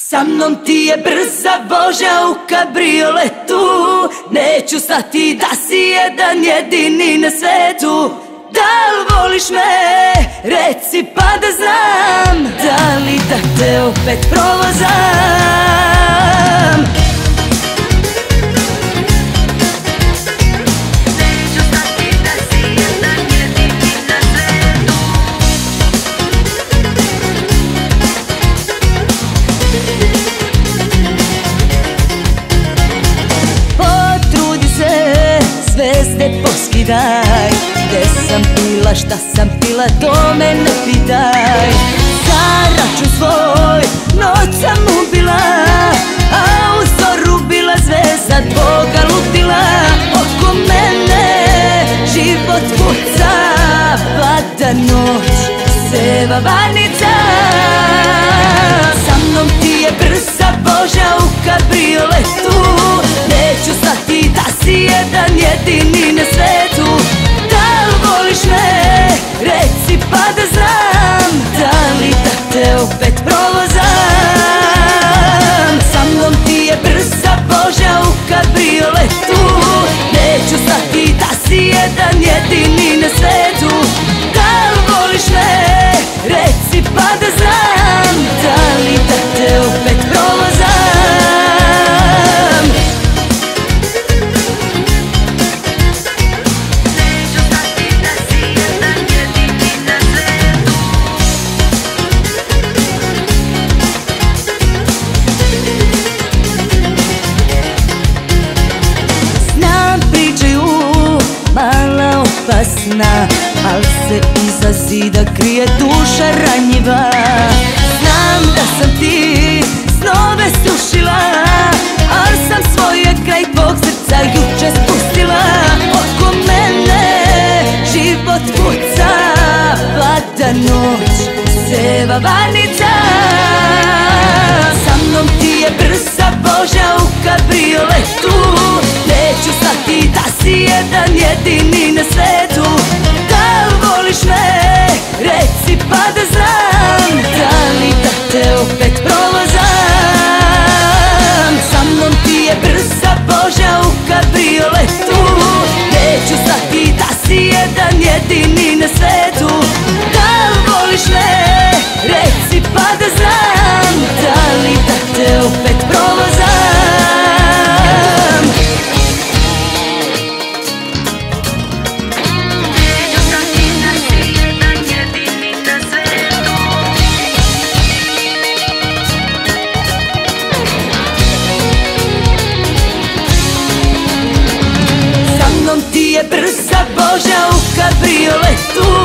Sa mnom ti je brza vožnja u kabrioletu. Neću stati da si jedan jedini na svetu. Da li voliš me? Reci pa da znam. Da li da te opet provozam? Zvezde poskidaj, gde sam bila, šta sam pila, to me ne pitaj. Za račun svoj noć sam ubila, a u zoru bila zvezda tvoga ludila. Oko mene život puca, pada noć, seva vanica. Sa mnom ti je brza vožnja u kabrioletu. Neću stati da si jedan jedini na svetu. Da li voliš me? Reci pa da znam. Da li da te opet provozam? Sa mnom ti je brza vožnja u kabrioletu. Neću stati da si jedan jedini na svetu. Da li voliš me? Reci pa da znam. Da li da te opet provozam? Opasna, al se iza zida krije duša ranjiva. Znam da sam ti snove sušila, al sam svoje kraj tvog srca juče spustila. Oko mene život puca, pada noć, seva vanica. Sa mnom ti je brza vožnja u kabrioletu. Neću stati da si jedan jedini na svetu. Da li voliš me? Reci pa da znam. Da li da te opet provozam? Sa mnom ti je brza vožnja u kabrioletu. Neću stati da si jedan jedini na svetu. Da li voliš me? Reci pa da znam. Da li da te opet provozam? Ti je brza vožnja u kabrioletu.